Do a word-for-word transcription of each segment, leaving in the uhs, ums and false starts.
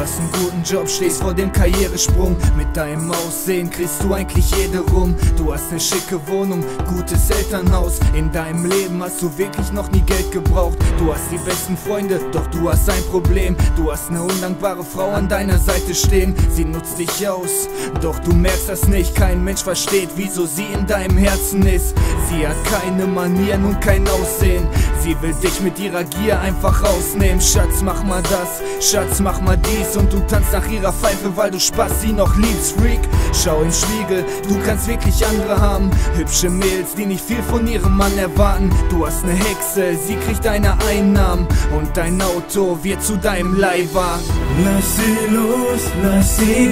hast einen guten Job, stehst vor dem Karrieresprung. Mit deinem Aussehen kriegst du eigentlich jede rum. Du hast eine schicke Wohnung, gutes Elternhaus. In deinem Leben hast du wirklich noch nie Geld gebraucht. Du hast die besten Freunde, doch du hast ein Problem. Du hast eine undankbare Frau an deiner Seite stehen. Sie nutzt dich aus, doch du merkst das nicht. Kein Mensch versteht, wieso sie in deinem Herzen ist. Sie hat keine Manieren und kein Aussehen. Sie will dich mit ihrer Gier einfach rausnehmen. Schatz, mach mal das, Schatz, mach mal dies. Und du tanzt nach ihrer Pfeife, weil du Spaß sie noch liebst. Freak, schau im Spiegel, du kannst wirklich andere haben. Hübsche Mädels, die nicht viel von ihrem Mann erwarten. Du hast eine Hexe, sie kriegt deine Einnahmen. Und dein Auto wird zu deinem Leihwagen. Lass sie los, lass sie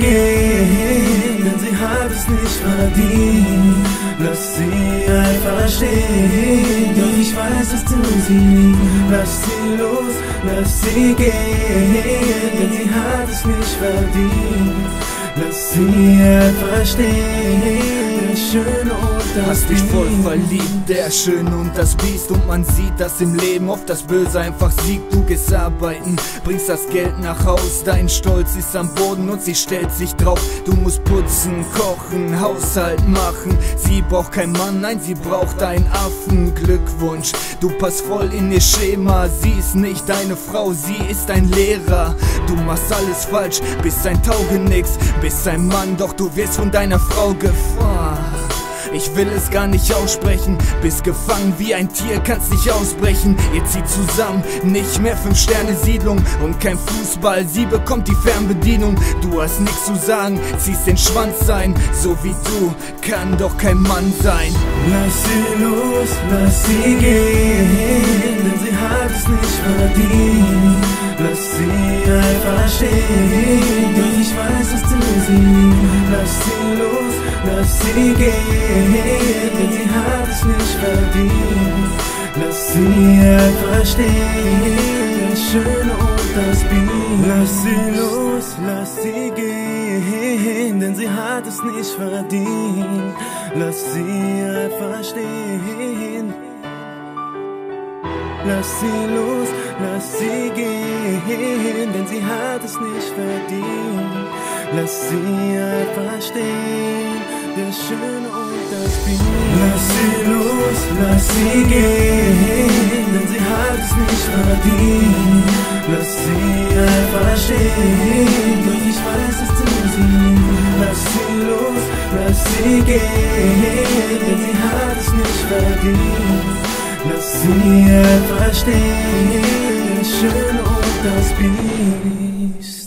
gehen, denn sie hat es nicht verdient. Lass sie einfach stehen, doch ich weiß, dass du sie liebst. Lass sie los, lass sie gehen, denn sie hat es nicht verdient. Lass sie einfach stehen, der Schöne und das Hast dich voll verliebt, der Schöne und das Biest. Und man sieht, dass im Leben oft das Böse einfach siegt. Du gehst arbeiten, bringst das Geld nach Haus. Dein Stolz ist am Boden und sie stellt sich drauf. Du musst putzen, kochen, Haushalt machen. Sie braucht keinen Mann, nein, sie braucht einen Affen. Glückwunsch, du passt voll in ihr Schema. Sie ist nicht deine Frau, sie ist dein Lehrer. Du machst alles falsch, bist ein Taugenichts, bist ein Mann, doch du wirst von deiner Frau gefahren. Ich will es gar nicht aussprechen, bist gefangen wie ein Tier, kannst nicht ausbrechen. Ihr zieht zusammen, nicht mehr fünf Sterne Siedlung und kein Fußball, sie bekommt die Fernbedienung. Du hast nichts zu sagen, ziehst den Schwanz ein, so wie du kann doch kein Mann sein. Lass sie los, lass sie gehen, denn sie hat es nicht verdient. Lass sie einfach stehen, doch ich weiß, dass du sie liebst. Lass sie los, lass sie gehen, denn sie hat es nicht verdient. Lass sie einfach stehen, der Schöne und das Biest. Lass sie los, lass sie gehen, denn sie hat es nicht verdient. Lass sie einfach stehen. Lass sie los, lass sie gehen, denn sie hat es nicht verdient. Lass sie einfach stehen, der Schöne und das Biest. Lass sie los, lass sie gehen, denn sie hat es nicht verdient. Lass sie einfach stehen, doch ich weiß, dass du sie liebst. Lass sie los, lass sie gehen, denn sie hat es nicht verdient. Lass sie einfach stehen, der Schöne und das Biest.